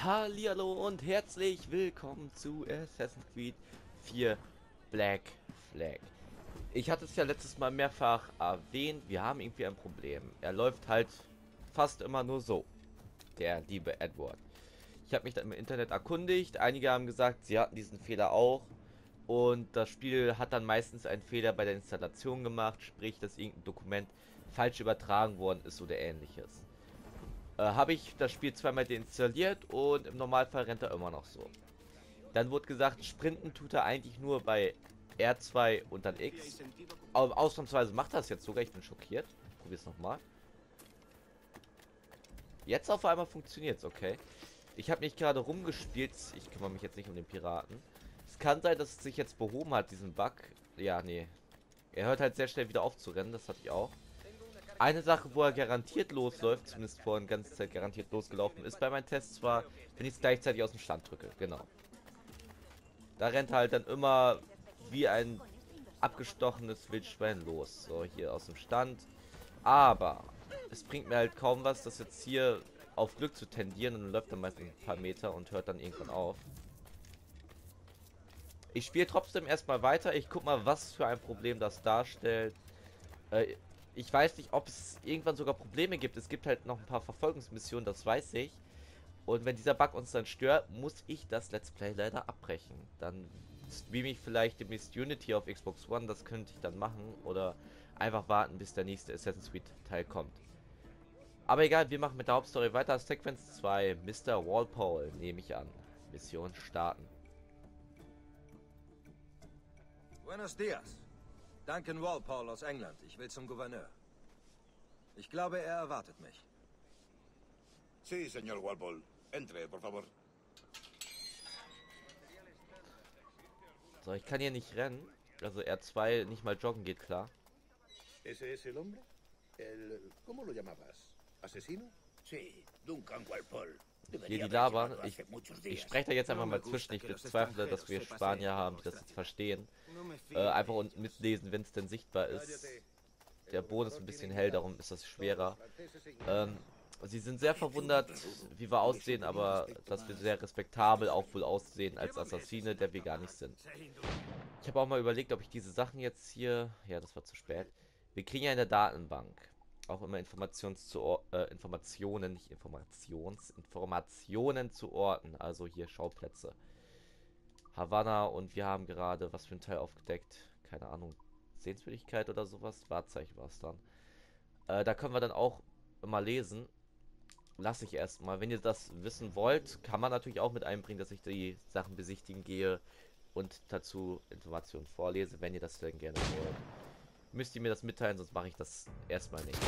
Hallihallo und herzlich willkommen zu Assassin's Creed 4 Black Flag. Ich hatte es ja letztes Mal mehrfach erwähnt, wir haben irgendwie ein Problem. Er läuft halt fast immer nur so, der liebe Edward. Ich habe mich dann im Internet erkundigt, einige haben gesagt, sie hatten diesen Fehler auch. Und das Spiel hat dann meistens einen Fehler bei der Installation gemacht, sprich, dass irgendein Dokument falsch übertragen worden ist oder ähnliches. Habe ich das Spiel zweimal deinstalliert und im Normalfall rennt er immer noch so. Dann wurde gesagt, Sprinten tut er eigentlich nur bei R2 und dann X. Aber ausnahmsweise macht das jetzt sogar, ich bin schockiert. Probier's nochmal. Jetzt auf einmal funktioniert's, okay. Ich habe nicht gerade rumgespielt, ich kümmere mich jetzt nicht um den Piraten. Es kann sein, dass es sich jetzt behoben hat, diesen Bug. Ja, nee. Er hört halt sehr schnell wieder auf zu rennen, das hatte ich auch. Eine Sache, wo er garantiert losläuft, zumindest vorhin ganze Zeit garantiert losgelaufen ist bei meinen Tests, war, wenn ich es gleichzeitig aus dem Stand drücke. Genau. Da rennt er halt dann immer wie ein abgestochenes Wildschwein los. So, hier aus dem Stand. Aber es bringt mir halt kaum was, das jetzt hier auf Glück zu tendieren, und dann läuft er meistens ein paar Meter und hört dann irgendwann auf. Ich spiele trotzdem erstmal weiter. Ich guck mal, was für ein Problem das darstellt. Ich weiß nicht, ob es irgendwann sogar Probleme gibt. Es gibt halt noch ein paar Verfolgungsmissionen, das weiß ich. Und wenn dieser Bug uns dann stört, muss ich das Let's Play leider abbrechen. Dann streame ich vielleicht demnächst Unity auf Xbox One, das könnte ich dann machen. Oder einfach warten, bis der nächste Assassin's Creed Teil kommt. Aber egal, wir machen mit der Hauptstory weiter. Sequenz 2, Mr. Walpole, nehme ich an. Mission starten. Buenos dias. Duncan Walpole aus England. Ich will zum Gouverneur. Ich glaube, er erwartet mich. Sí, señor Walpole. Entre, por favor. So, ich kann hier nicht rennen. Also R2 nicht mal joggen geht klar. ¿Ese es el hombre? ¿Cómo lo llamabas? ¿Asesino? Sí, Duncan Walpole. Hier die labern. Ich spreche da jetzt einfach mal zwischen. Ich bezweifle, dass wir Spanier haben, die das jetzt verstehen. Einfach und mitlesen, wenn es denn sichtbar ist. Der Boden ist ein bisschen hell, darum ist das schwerer. Sie sind sehr verwundert, wie wir aussehen, aber dass wir sehr respektabel auch wohl aussehen als Assassine, der wir gar nicht sind. Ich habe auch mal überlegt, ob ich diese Sachen jetzt hier... Ja, das war zu spät. Wir kriegen ja in der Datenbank auch immer Informationen, nicht Informationen zu Orten. Also hier Schauplätze. Havanna, und wir haben gerade, was für ein Teil aufgedeckt? Keine Ahnung. Sehenswürdigkeit oder sowas? Wahrzeichen war es dann. Da können wir dann auch immer lesen. Lasse ich erstmal. Wenn ihr das wissen wollt, kann man natürlich auch mit einbringen, dass ich die Sachen besichtigen gehe und dazu Informationen vorlese, wenn ihr das denn gerne wollt. Müsst ihr mir das mitteilen, sonst mache ich das erstmal nicht.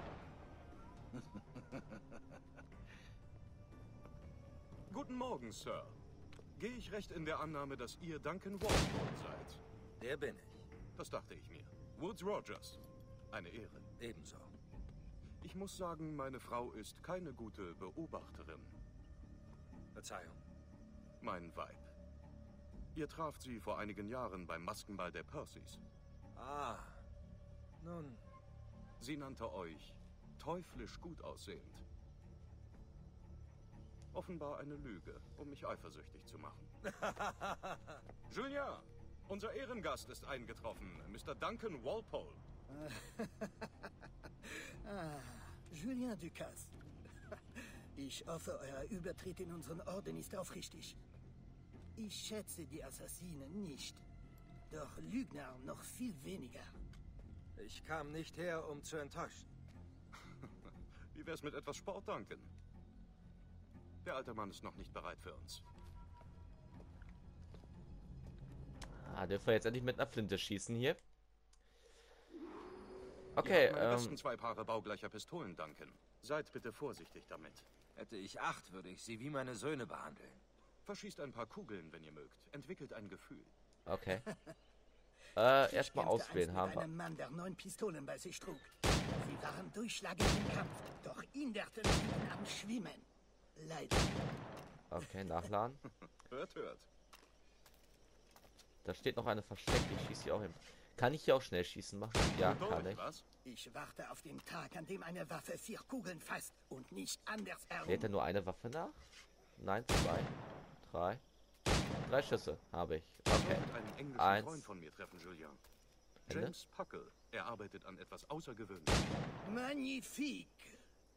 Guten Morgen, Sir. Gehe ich recht in der Annahme, dass ihr Duncan Walpole seid? Der bin ich. Das dachte ich mir. Woods Rogers. Eine Ehre. Ebenso. Ich muss sagen, meine Frau ist keine gute Beobachterin. Verzeihung. Mein Weib. Ihr traft sie vor einigen Jahren beim Maskenball der Percys. Ah. Nun, Sie nannte euch teuflisch gut aussehend. Offenbar eine Lüge, um mich eifersüchtig zu machen. Julien, unser Ehrengast ist eingetroffen, Mr. Duncan Walpole. Julien Ducasse. Ich hoffe, euer Übertritt in unseren Orden ist aufrichtig. Ich schätze die Assassinen nicht, doch Lügner noch viel weniger. ich kam nicht her, um zu enttäuschen. Wie wär's mit etwas Sport, Duncan? Der alte Mann ist noch nicht bereit für uns. Ah, dürfen wir jetzt endlich mit einer Flinte schießen hier? Okay, Meine besten zwei Paare baugleicher Pistolen, Duncan. Seid bitte vorsichtig damit. Hätte ich Acht, würde ich sie wie meine Söhne behandeln. Verschießt ein paar Kugeln, wenn ihr mögt. Entwickelt ein Gefühl. okay. Erstmal Ich kämpfte auswählen einst haben mit wir. einem Mann, der 9 Pistolen bei sich trug. Sie waren durchschlagend im Kampf, doch hinderten sie ihn am Schwimmen. Leider. Okay, nachladen. Hört, hört. Da steht noch eine versteckt, ich schieße hier auch hin. Kann ich hier auch schnell schießen machen? Ja, kann ich. Was? Ich warte auf den Tag, an dem eine Waffe 4 Kugeln fasst und nicht anders herum. Lädt er nur eine Waffe nach? Nein, 2, 3. 3 Schüsse habe ich. Ich Okay. solltet einen englischen Eins. Freund von mir treffen, Julien. Ende. James Puckle. Er arbeitet an etwas Außergewöhnlichem. Magnifique.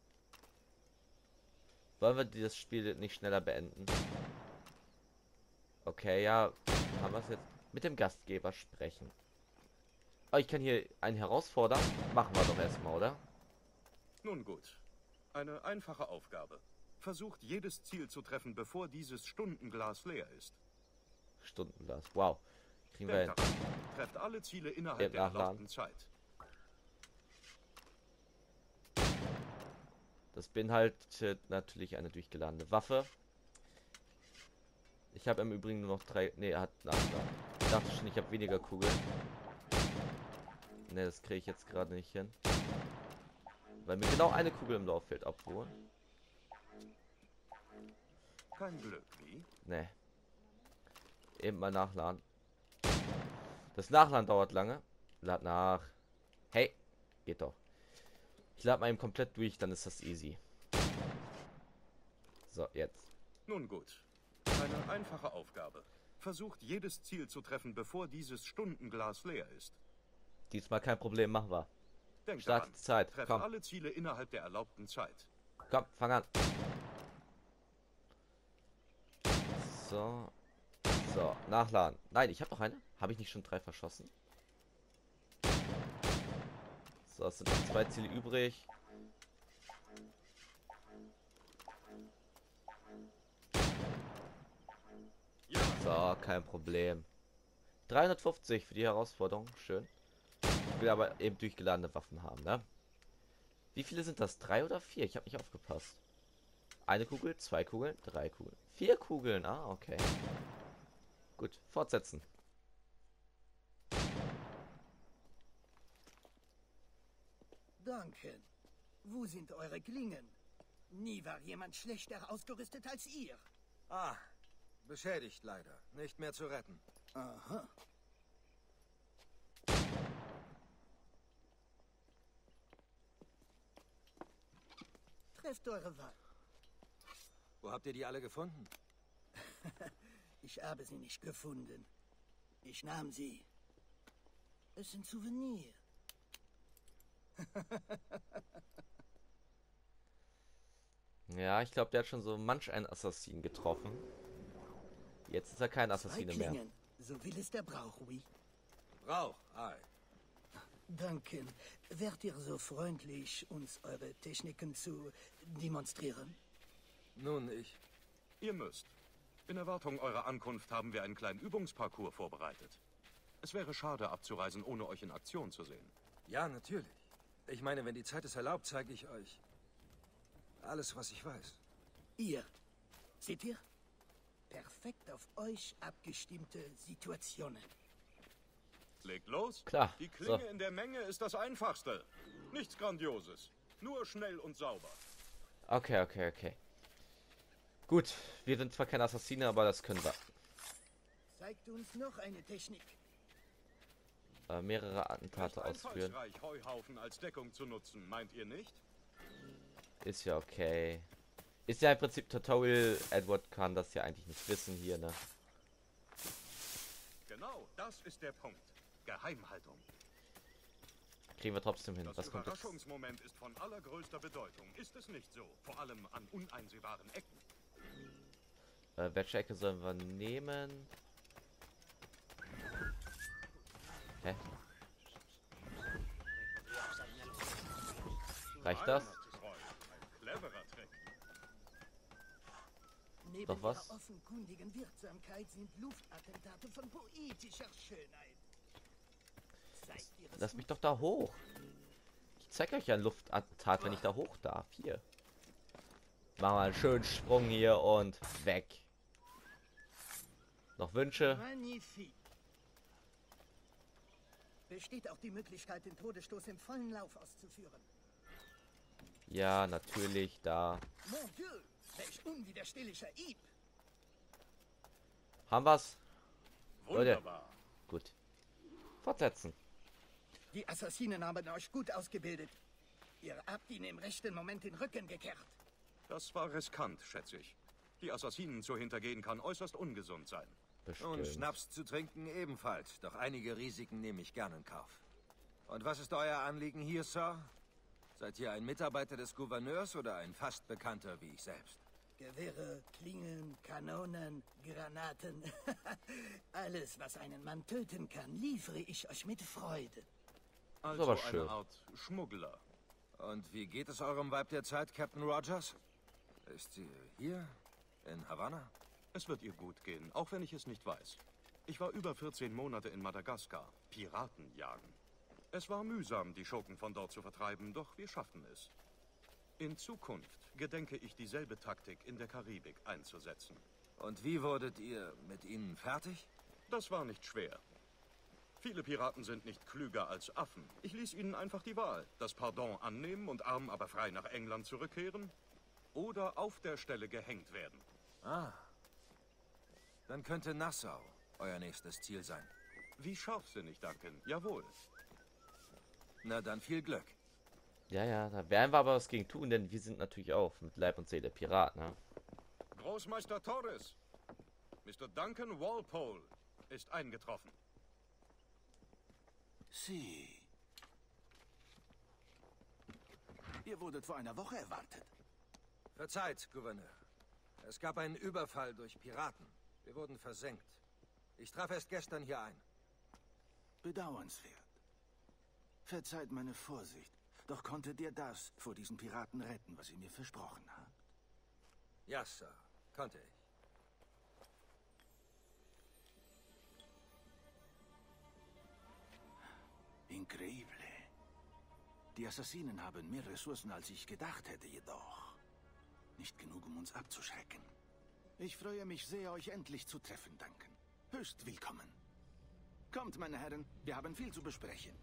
Wollen wir dieses Spiel nicht schneller beenden? Okay, ja. Haben wir es jetzt mit dem Gastgeber sprechen. Oh, ich kann hier einen herausfordern. Machen wir doch erstmal, oder? Nun gut. Eine einfache Aufgabe. Versucht jedes Ziel zu treffen, bevor dieses Stundenglas leer ist. Stundenglas. Wow. Kriegen wir hin. Denkt daran, trefft alle Ziele innerhalb Eben der nachladen. erlaubten Zeit. Das beinhaltet natürlich eine durchgeladene Waffe. Ich habe im Übrigen nur noch 3. Ne, er hat nachgeladen. Ich dachte schon, ich habe weniger Kugeln. Ne, das kriege ich jetzt gerade nicht hin. Weil mir genau eine Kugel im Lauffeld abholen. Kein Glück, wie? Ne. Eben mal nachladen. Das Nachladen dauert lange. Lad nach. Hey, geht doch. Ich lade mal eben komplett durch, dann ist das easy. So, jetzt. Nun gut. Eine einfache Aufgabe. Versucht jedes Ziel zu treffen, bevor dieses Stundenglas leer ist. Diesmal kein Problem, machen wir. Denkt Start daran, die Zeit. treffe Komm, alle Ziele innerhalb der erlaubten Zeit. komm, fang an. So. So, nachladen. Nein, ich habe noch eine. Habe ich nicht schon 3 verschossen? So, es sind noch 2 Ziele übrig. Ja, So, kein Problem. 350 für die Herausforderung. Schön. Ich will aber eben durchgeladene Waffen haben, ne? Wie viele sind das? 3 oder 4? Ich habe nicht aufgepasst. Eine Kugel, 2 Kugeln, 3 Kugeln. 4 Kugeln, ah, okay. Gut, fortsetzen. Danke. Wo sind eure Klingen? Nie war jemand schlechter ausgerüstet als ihr. Ah, beschädigt leider. Nicht mehr zu retten. Aha. Trefft eure Wahl. Wo habt ihr die alle gefunden? Ich habe sie nicht gefunden. Ich nahm sie. Es sind Souvenirs. Ja, ich glaube, der hat schon so manch einen Assassinen getroffen. Jetzt ist er kein Zwei Assassine mehr. Klingen. So will es der Brauch, oui. Rauch, ei. Danke. Wärt ihr so freundlich, uns eure Techniken zu demonstrieren? Nun, ich... ihr müsst. In Erwartung eurer Ankunft haben wir einen kleinen Übungsparcours vorbereitet. Es wäre schade abzureisen, ohne euch in Aktion zu sehen. Ja, natürlich. Ich meine, wenn die Zeit es erlaubt, zeige ich euch alles, was ich weiß. Ihr. Seht ihr? Perfekt auf euch abgestimmte Situationen. Legt los. Klar, Die Klinge so. in der Menge ist das Einfachste. Nichts Grandioses. Nur schnell und sauber. Okay, okay, okay. Gut, wir sind zwar keine Assassine, aber das können wir. Zeigt uns noch eine Technik. Mehrere Attentate Recht ausführen. einfallsreich, Heuhaufen als Deckung zu nutzen, meint ihr nicht? Ist ja okay. Ist ja im Prinzip Tutorial. Edward kann das ja eigentlich nicht wissen hier, ne? Genau, das ist der Punkt. Geheimhaltung. Kriegen wir trotzdem hin. Das Was kommt jetzt? Überraschungsmoment ist von allergrößter Bedeutung. Ist es nicht so? Vor allem an uneinsehbaren Ecken. Welche Ecke sollen wir nehmen? Hä? Reicht das? Ein cleverer Trick. Neben Doch was? ihrer offenkundigen Wirksamkeit sind Luftattentate von poetischer Schönheit. Zeigt ihres Lass mich doch da hoch. Ich zeig euch ja ein Luftattentat, wenn ich da hoch darf. Hier. Machen wir einen schönen Sprung hier und weg. Noch Wünsche? Magnifique. Besteht auch die Möglichkeit, den Todesstoß im vollen Lauf auszuführen. Ja, natürlich, da. Mon Dieu, welch unwiderstehlicher Hieb. Haben wir's? Leute. Wunderbar. Gut. Fortsetzen. Die Assassinen haben euch gut ausgebildet. Ihr habt ihnen im rechten Moment den Rücken gekehrt. Das war riskant, schätze ich. Die Assassinen zu hintergehen kann äußerst ungesund sein. Und Bestimmt. Schnaps zu trinken ebenfalls. Doch einige Risiken nehme ich gern in Kauf. Und was ist euer Anliegen hier, Sir? Seid ihr ein Mitarbeiter des Gouverneurs oder ein fast Bekannter wie ich selbst? Gewehre, Klingen, Kanonen, Granaten. Alles, was einen Mann töten kann, liefere ich euch mit Freude. Also aber schön. eine Art Schmuggler. Und wie geht es eurem Weib der Zeit, Captain Rogers? Ist sie hier? In Havanna? Es wird ihr gut gehen, auch wenn ich es nicht weiß. Ich war über 14 Monate in Madagaskar. Piraten jagen. Es war mühsam, die Schurken von dort zu vertreiben, doch wir schafften es. In Zukunft gedenke ich, dieselbe Taktik in der Karibik einzusetzen. Und wie wurdet ihr mit ihnen fertig? Das war nicht schwer. Viele Piraten sind nicht klüger als Affen. Ich ließ ihnen einfach die Wahl. Das Pardon annehmen und arm aber frei nach England zurückkehren oder auf der Stelle gehängt werden. Ah. Dann könnte Nassau euer nächstes Ziel sein. Wie scharfsinnig, Duncan. Jawohl. Na dann viel Glück. Ja, ja, da werden wir aber was gegen tun, denn wir sind natürlich auch mit Leib und Seele Pirat, ne? Großmeister Torres, Mr. Duncan Walpole ist eingetroffen. Sie. Ihr wurdet vor einer Woche erwartet. Verzeiht, Gouverneur. Es gab einen Überfall durch Piraten. Wir wurden versenkt. Ich traf erst gestern hier ein. Bedauernswert. Verzeiht meine Vorsicht. Doch konntet ihr das vor diesen Piraten retten, was ihr mir versprochen habt? Ja, Sir. Konnte ich. Increíble. Die Assassinen haben mehr Ressourcen, als ich gedacht hätte, jedoch nicht genug, um uns abzuschrecken. Ich freue mich sehr, euch endlich zu treffen, Duncan. Höchst willkommen. Kommt, meine Herren, wir haben viel zu besprechen.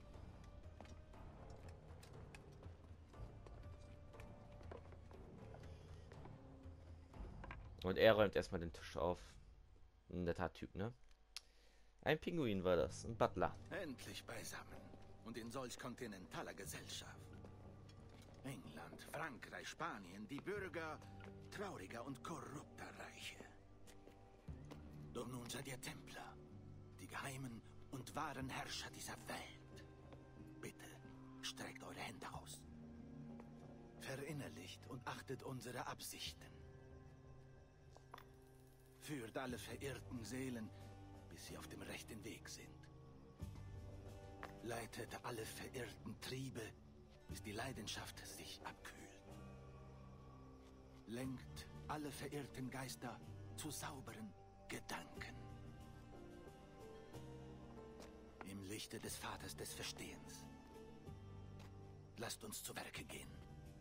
Und er räumt erstmal den Tisch auf. Ein netter Typ, ne? Ein Pinguin war das, ein Butler. Endlich beisammen und in solch kontinentaler Gesellschaft. England, Frankreich, Spanien, die Bürger trauriger und korrupter Reiche. Doch nun seid ihr Templer, die geheimen und wahren Herrscher dieser Welt. Bitte, streckt eure Hände aus. Verinnerlicht und achtet unsere Absichten. Führt alle verirrten Seelen, bis sie auf dem rechten Weg sind. Leitet alle verirrten Triebe, bis die Leidenschaft sich abkühlt. Lenkt alle verirrten Geister zu sauberen Gedanken. Im Lichte des Vaters des Verstehens. Lasst uns zu Werke gehen.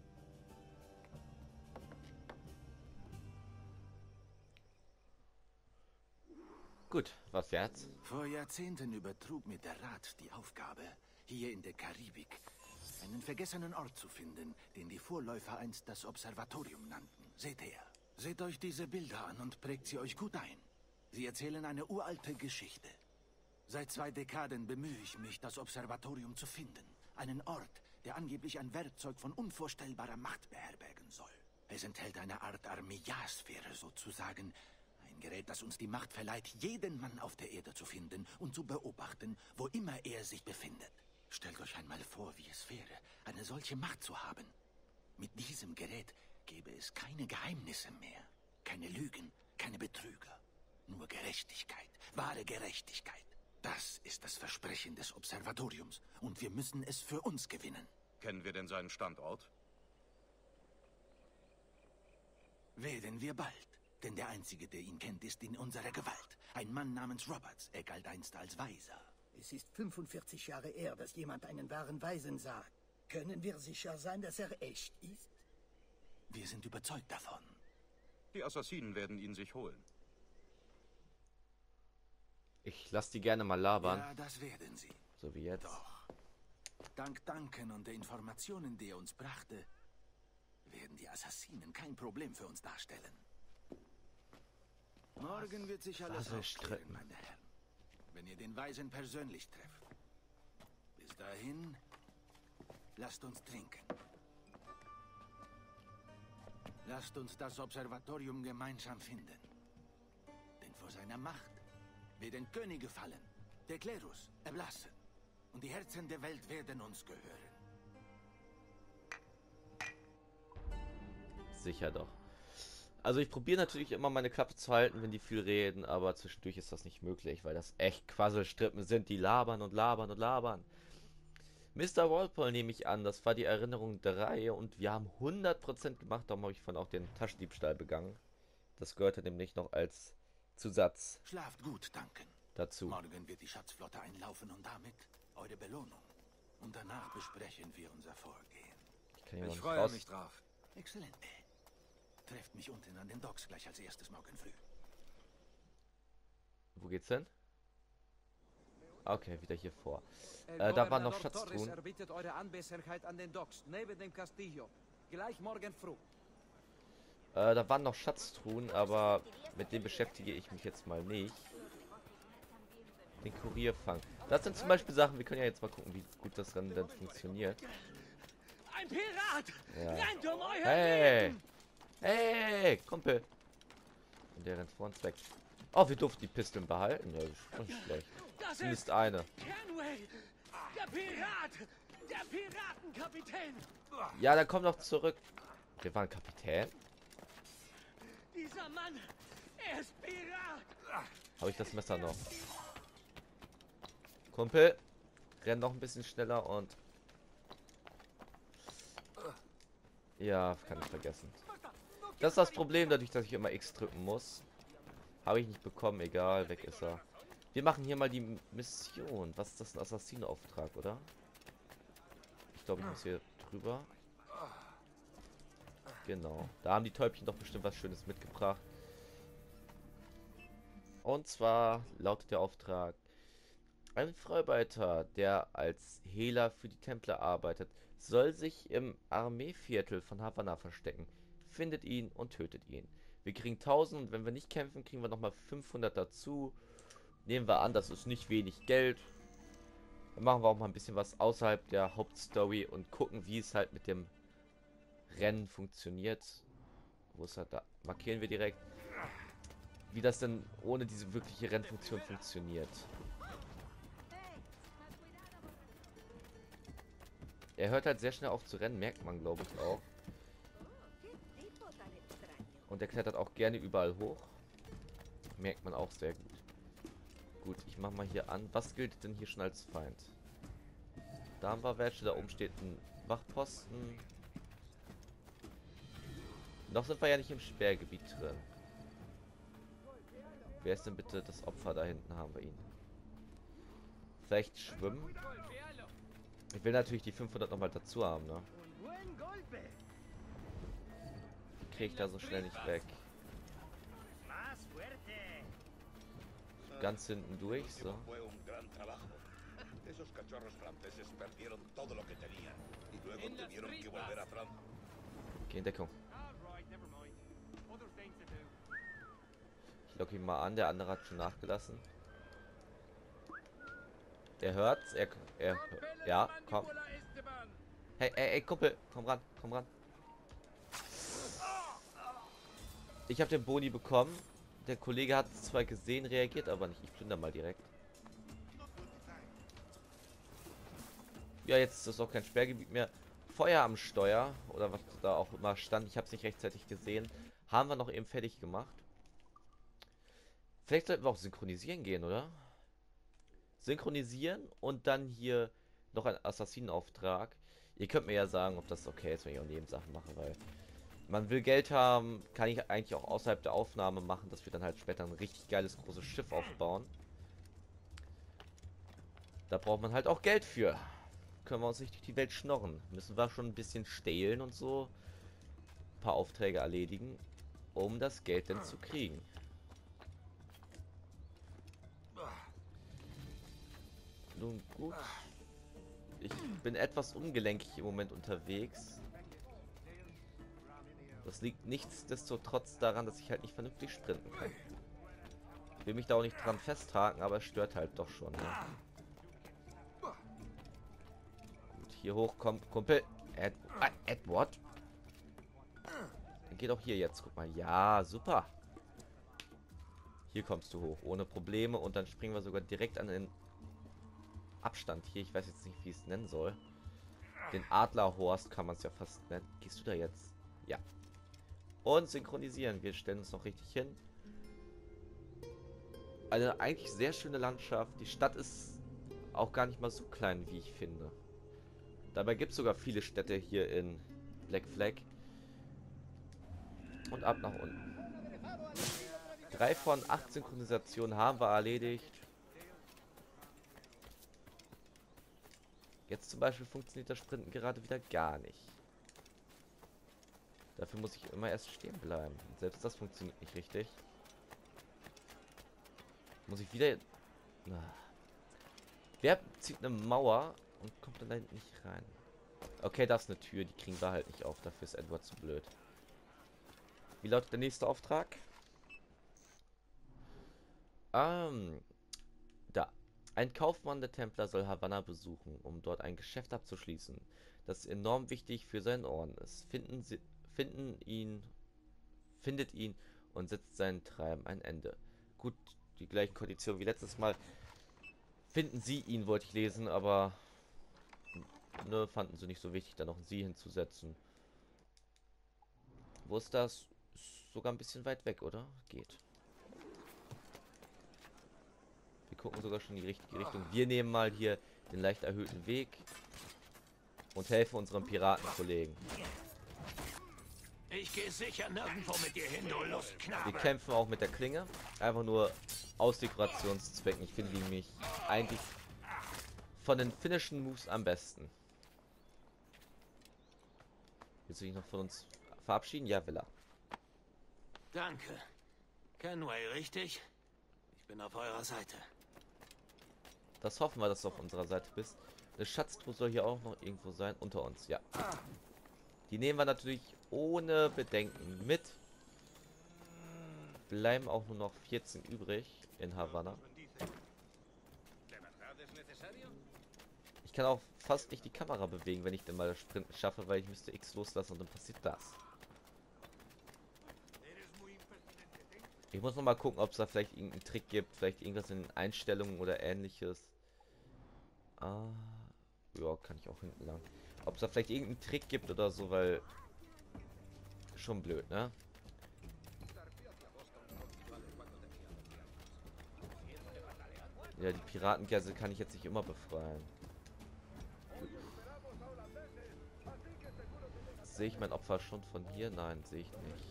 Gut, was jetzt? Vor Jahrzehnten übertrug mir der Rat die Aufgabe, hier in der Karibik einen vergessenen Ort zu finden, den die Vorläufer einst das Observatorium nannten. Seht her. Seht euch diese Bilder an und prägt sie euch gut ein. Sie erzählen eine uralte Geschichte. Seit 2 Dekaden bemühe ich mich, das Observatorium zu finden. Einen Ort, der angeblich ein Werkzeug von unvorstellbarer Macht beherbergen soll. Es enthält eine Art Armillaarsphäre sozusagen. Ein Gerät, das uns die Macht verleiht, jeden Mann auf der Erde zu finden und zu beobachten, wo immer er sich befindet. Stellt euch einmal vor, wie es wäre, eine solche Macht zu haben. Mit diesem Gerät gäbe es keine Geheimnisse mehr, keine Lügen, keine Betrüger. Nur Gerechtigkeit, wahre Gerechtigkeit. Das ist das Versprechen des Observatoriums und wir müssen es für uns gewinnen. Kennen wir denn seinen Standort? Werden wir bald. Denn der Einzige, der ihn kennt, ist in unserer Gewalt. Ein Mann namens Roberts. Er galt einst als Weiser. Es ist 45 Jahre her, dass jemand einen wahren Weisen sah. Können wir sicher sein, dass er echt ist? Wir sind überzeugt davon. Die Assassinen werden ihn sich holen. Ich lasse die gerne mal labern, Ja, das werden sie. so wie jetzt. Doch. Dank Duncan und der Informationen, die er uns brachte, werden die Assassinen kein Problem für uns darstellen. Morgen wird sich alles Also aufklären, stritten. meine Herren. Wenn ihr den Weisen persönlich trefft. Bis dahin, lasst uns trinken. Lasst uns das Observatorium gemeinsam finden. Denn vor seiner Macht werden Könige fallen, der Klerus erblassen und die Herzen der Welt werden uns gehören. Sicher doch. Also ich probiere natürlich immer meine Klappe zu halten, wenn die viel reden, aber zwischendurch ist das nicht möglich, weil das echt Quasselstrippen sind, die labern und labern und labern. Mr. Walpole nehme ich an, das war die Erinnerung 3 und wir haben 100% gemacht, darum habe ich von auch den Taschendiebstahl begangen. Das gehörte nämlich noch als Zusatz Schlaft gut, Duncan. dazu. Morgen wird die Schatzflotte einlaufen und damit eure Belohnung. Und danach besprechen wir unser Vorgehen. Ich kann hier noch Ich nicht freue raus. mich drauf. Exzellent. Trefft mich unten an den Docks gleich als erstes morgen früh. Wo geht's hin? Okay, wieder hier vor. Da waren noch Schatztruhen. Erbittet eure Anwesenheit an den Docks neben dem Castillo. Gleich morgen früh. Da waren noch Schatztruhen, aber mit dem beschäftige ich mich jetzt mal nicht. Den Kurierfang. Das sind zum Beispiel Sachen, wir können ja jetzt mal gucken, wie gut das dann funktioniert. Ein Pirat! Ja. Rennt um euer Hey! Leben! Hey, Kumpel! Und der rennt vor uns weg. Oh, wir durften die Pisteln behalten. Ja, das ist schon nicht schlecht. Das Zumindest ist eine. Kenway! Der Pirat! Der Piratenkapitän! Ja, dann komm doch zurück. Wir waren Kapitän. Dieser Mann! Er ist Pirat! Habe ich das Messer noch? Kumpel, renn noch ein bisschen schneller und... Ja, kann ich vergessen. Das ist das Problem, dadurch, dass ich immer X drücken muss. Habe ich nicht bekommen, egal, weg ist er. Wir machen hier mal die Mission. Was ist das, ein Assassinauftrag, oder? Ich glaube, ich muss hier drüber. Genau. Da haben die Täubchen doch bestimmt was Schönes mitgebracht. Und zwar lautet der Auftrag: Ein Freibeiter, der als Hehler für die Templer arbeitet, soll sich im Armeeviertel von Havanna verstecken. Findet ihn und tötet ihn. Wir kriegen 1000 und wenn wir nicht kämpfen, kriegen wir nochmal 500 dazu. Nehmen wir an, das ist nicht wenig Geld. Dann machen wir auch mal ein bisschen was außerhalb der Hauptstory und gucken, wie es halt mit dem Rennen funktioniert. Wo ist er da? Markieren wir direkt. Wie das denn ohne diese wirkliche Rennfunktion funktioniert. Er hört halt sehr schnell auf zu rennen, merkt man, glaube ich, auch. Und er klettert auch gerne überall hoch. Merkt man auch sehr gut. Gut, ich mache mal hier an. Was gilt denn hier schon als Feind? Da haben wir welche. Da oben steht ein Wachposten. Noch sind wir ja nicht im Sperrgebiet drin. Wer ist denn bitte das Opfer? Da hinten haben wir ihn. Vielleicht schwimmen? Ich will natürlich die 500 nochmal dazu haben, ne? Kriege ich da so schnell nicht weg. Ganz hinten durch, so. Okay, in Deckung. Ich locke ihn mal an, der andere hat schon nachgelassen. Er hört's, ja, komm. Hey, Kumpel, komm ran, komm ran. Ich habe den Boni bekommen. Der Kollege hat es zwar gesehen, reagiert aber nicht. Ich plünder mal direkt. Ja, jetzt ist das auch kein Sperrgebiet mehr. Feuer am Steuer, oder was da auch immer stand. Ich habe es nicht rechtzeitig gesehen. Haben wir noch eben fertig gemacht. Vielleicht sollten wir auch synchronisieren gehen, oder? Synchronisieren und dann hier noch ein Assassinenauftrag. Ihr könnt mir ja sagen, ob das okay ist, wenn ich auch Nebensachen mache, weil man will Geld haben, kann ich eigentlich auch außerhalb der Aufnahme machen, dass wir dann halt später ein richtig geiles großes Schiff aufbauen. Da braucht man halt auch Geld für. Können wir uns nicht durch die Welt schnorren. Müssen wir schon ein bisschen stehlen und so. Ein paar Aufträge erledigen, um das Geld dann zu kriegen. Nun gut. Ich bin etwas ungelenkig im Moment unterwegs. Das liegt nichtsdestotrotz daran, dass ich halt nicht vernünftig sprinten kann. Ich will mich da auch nicht dran festhaken, aber es stört halt doch schon. Ne? Gut, hier hoch kommt Kumpel. Edward. geh doch hier jetzt. Guck mal. Ja, super. Hier kommst du hoch. Ohne Probleme. Und dann springen wir sogar direkt an den Abstand hier. Ich weiß jetzt nicht, wie ich es nennen soll. Den Adlerhorst kann man es ja fast nennen. Gehst du da jetzt? Ja. Und synchronisieren. Wir stellen uns noch richtig hin. Eine eigentlich sehr schöne Landschaft. Die Stadt ist auch gar nicht mal so klein, wie ich finde. Dabei gibt es sogar viele Städte hier in Black Flag. Und ab nach unten. 3 von 8 Synchronisationen haben wir erledigt. Jetzt zum Beispiel funktioniert das Sprinten gerade wieder gar nicht. Dafür muss ich immer erst stehen bleiben. Und selbst das funktioniert nicht richtig. Muss ich wieder... Wer zieht eine Mauer und kommt dann da hinten nicht rein? Okay, das ist eine Tür, die kriegen wir halt nicht auf. Dafür ist Edward zu blöd. Wie lautet der nächste Auftrag? Da. Ein Kaufmann der Templer soll Havanna besuchen, um dort ein Geschäft abzuschließen, das enorm wichtig für seinen Orden ist. Findet ihn und setzt seinen Treiben ein Ende. Gut, die gleichen Konditionen wie letztes Mal. Finden Sie ihn, wollte ich lesen, aber ne, fanden sie nicht so wichtig, da noch ein Sie hinzusetzen. Wo ist das? Ist sogar ein bisschen weit weg, oder? Geht. Wir gucken sogar schon in die richtige Richtung. Wir nehmen mal hier den leicht erhöhten Weg und helfen unseren Piratenkollegen. Ich gehe sicher nirgendwo mit dir hin, du Lustknabe. Wir kämpfen auch mit der Klinge. Einfach nur aus Dekorationszwecken. Ich finde die nämlich eigentlich von den finnischen Moves am besten. Willst du dich noch von uns verabschieden? Ja, will er. Danke. Kenway, richtig? Ich bin auf eurer Seite. Das hoffen wir, dass du auf unserer Seite bist. Eine Schatztruhe soll hier auch noch irgendwo sein. Unter uns, ja. Die nehmen wir natürlich ohne Bedenken mit. Bleiben auch nur noch 14 übrig in Havanna. Ich kann auch fast nicht die Kamera bewegen, wenn ich denn mal das Sprinten schaffe, weil ich müsste X loslassen und dann passiert das. Ich muss noch mal gucken, ob es da vielleicht irgendeinen Trick gibt, vielleicht irgendwas in den Einstellungen oder ähnliches. Ah, ja, kann ich auch hinten lang. Ob es da vielleicht irgendeinen Trick gibt oder so, weil schon blöd, ne? Ja, die Piratengäse kann ich jetzt nicht immer befreien. Sehe ich mein Opfer schon von hier? Nein, sehe ich nicht.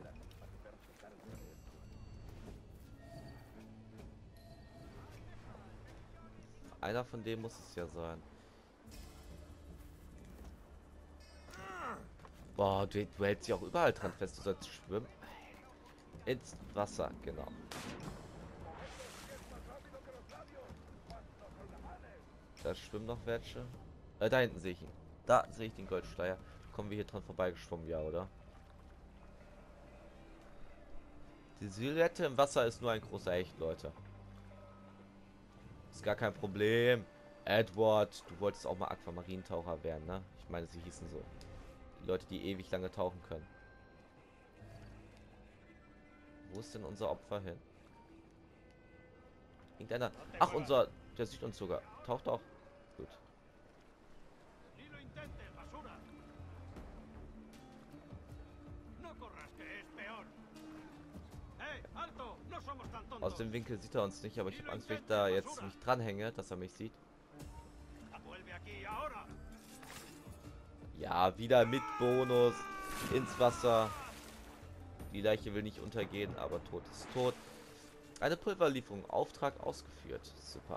Einer von denen muss es ja sein. Boah, du hältst dich auch überall dran fest. Du sollst schwimmen. Ins Wasser, genau. Da schwimmen noch welche. Da hinten sehe ich ihn. Da sehe ich den Goldschleier. Kommen wir hier dran vorbeigeschwommen, ja, oder? Die Silhouette im Wasser ist nur ein großer Hecht, Leute. Ist gar kein Problem. Edward, du wolltest auch mal Aquamarinentaucher werden, ne? Ich meine, sie hießen so. Die Leute, die ewig lange tauchen können. Wo ist denn unser Opfer hin? Irgendeiner. Ach, der sieht uns sogar. Taucht auch. Gut. Aus dem Winkel sieht er uns nicht, aber ich habe Angst, wenn ich da jetzt mich dranhänge, dass er mich sieht. Ja, wieder mit Bonus ins Wasser. Die Leiche will nicht untergehen, aber tot ist tot. Eine Pulverlieferung, Auftrag ausgeführt. Super.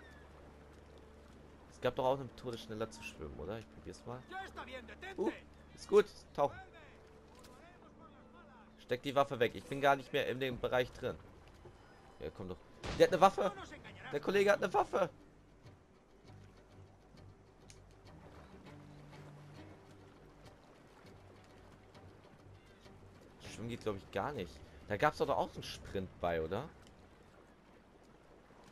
Es gab doch auch eine Methode, schneller zu schwimmen, oder? Ich probier's mal. Ist gut, tauchen. Steck die Waffe weg. Ich bin gar nicht mehr in dem Bereich drin. Ja, komm doch. Der hat eine Waffe. Der Kollege hat eine Waffe. Schwimmen geht, glaube ich, gar nicht. Da gab es doch auch einen Sprint bei, oder?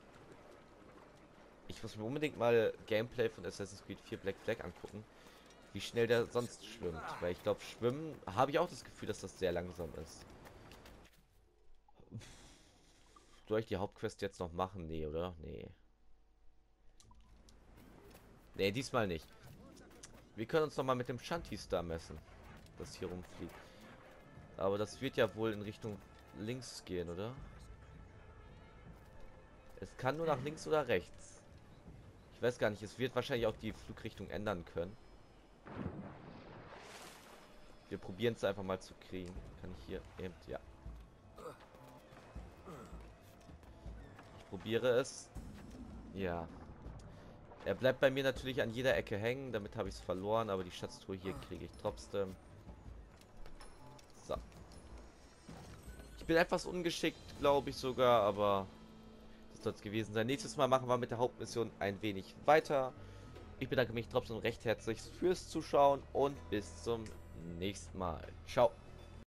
Ich muss mir unbedingt mal Gameplay von Assassin's Creed 4 Black Flag angucken. wie schnell der sonst schwimmt. Weil ich glaube, Schwimmen habe ich auch das Gefühl, dass das sehr langsam ist. Soll ich die Hauptquest jetzt noch machen? Nee, oder? Nee. Nee, diesmal nicht. Wir können uns noch mal mit dem Shanty-Star messen, das hier rumfliegt. Aber das wird ja wohl in Richtung links gehen, oder? Es kann nur nach links oder rechts. Ich weiß gar nicht, es wird wahrscheinlich auch die Flugrichtung ändern können. Wir probieren es einfach mal zu kriegen. Kann ich hier eben, ja. Ich probiere es. Ja. Er bleibt bei mir natürlich an jeder Ecke hängen, damit habe ich es verloren, aber die Schatztruhe hier kriege ich trotzdem. So. Ich bin etwas ungeschickt, glaube ich sogar, aber das soll es gewesen sein. Nächstes Mal machen wir mit der Hauptmission ein wenig weiter. Ich bedanke mich trotzdem recht herzlich fürs Zuschauen und bis zum nächsten Mal. Ciao.